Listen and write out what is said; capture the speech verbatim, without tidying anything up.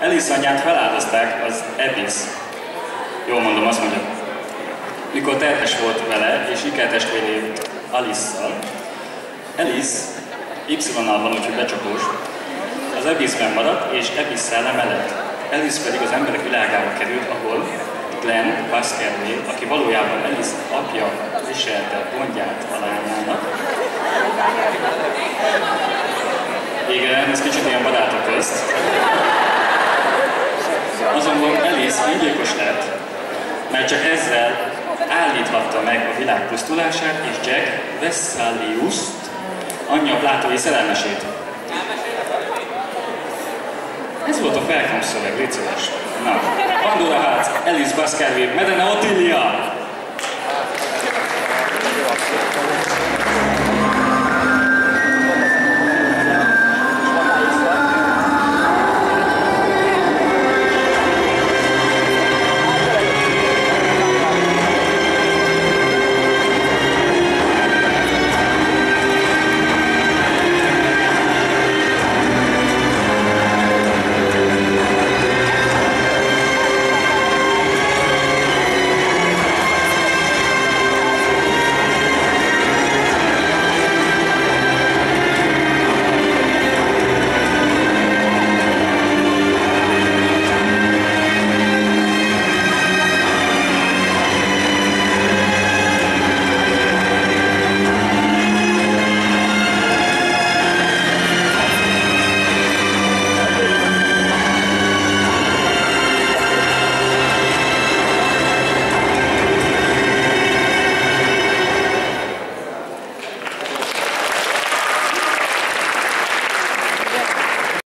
Alice anyját feláldozták az Abyss. Jól mondom, azt mondja. Mikor terhes volt vele, és ikertestvéré Alice-szal, Alice Y-nal van, úgyhogy becsapós, az Abyssben maradt, és Abyss szelleme lett. Alice pedig az emberek világába került, ahol Glenn Baskerville, aki valójában Alice apja viselte gondját a lányának. Igen, ez kicsit ilyen barátok közt. Azonban Alice öngyilkos lett, mert csak ezzel állíthatta meg a világ pusztulását, és Jack Vessalius-t, anyja plátói szerelmesét. Ez volt a Felkom szöveg, légy szíves. Na, Pandora Hearts, Alice Baskerville, Medena Ottilia!